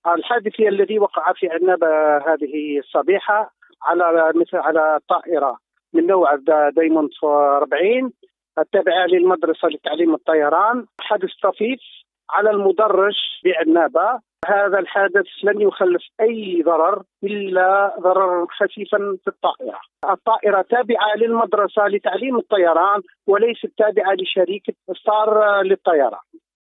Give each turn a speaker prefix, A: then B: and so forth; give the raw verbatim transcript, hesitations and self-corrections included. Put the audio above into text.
A: الحادث الذي وقع في عنابة هذه الصبيحة على مثل على طائرة من نوع دايموند أربعين التابعة للمدرسة لتعليم الطيران. حدث طفيف على المدرج بعنابة. هذا الحادث لن يخلف أي ضرر إلا ضررا خفيفا في الطائرة. الطائرة تابعة للمدرسة لتعليم الطيران وليست تابعة لشركة ستار للطيران.